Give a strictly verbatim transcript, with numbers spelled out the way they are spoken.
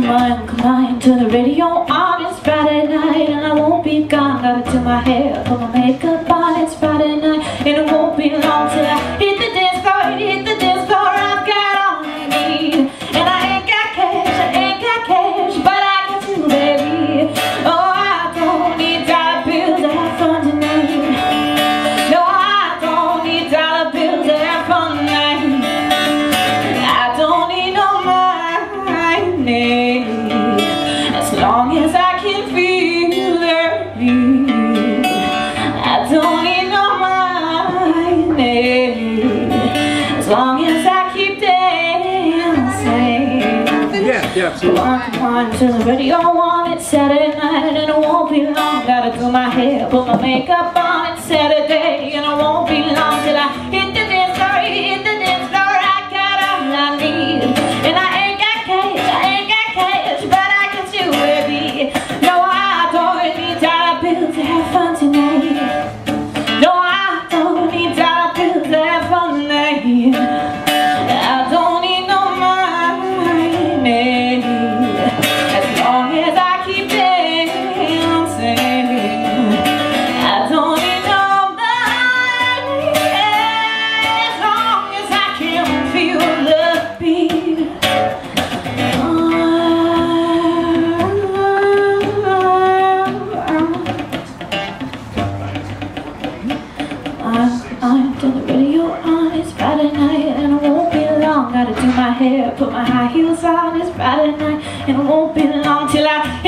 come on, come on to the radio on. It's Friday night and I won't be gone. Gotta do my hair, put my makeup on. It's Friday night and it won't be long till I hit the dance floor, hit the dance floor. I've got all I need, and I ain't got cash, I ain't got cash, but I got you, baby. Oh, I don't need dollar bills to have fun tonight. No, I don't need dollar bills to have fun tonight. I don't need no money, as long as I can feel their beat. I don't need no money, as long as I keep dancing. Yeah, yeah, absolutely. Come on, come on to the radio on. It's Saturday night and it won't be long. Gotta do my hair, put my makeup on. It's Saturday and it won't be long till I hit the dance floor, hit the dance floor. I got all I need, and I ain't got cash, I ain't got cash, but I got you, baby. No, I don't need dollar bills to have fun tonight. No, I don't need dollar bills to have fun tonight. I don't need no money, as long as I keep dancing. I don't need no money, as long as I can feel the beat. I'm to the radio on. It's Friday night and it won't be long. Gotta do my hair, put my high heels on. It's Friday night and it won't be long till I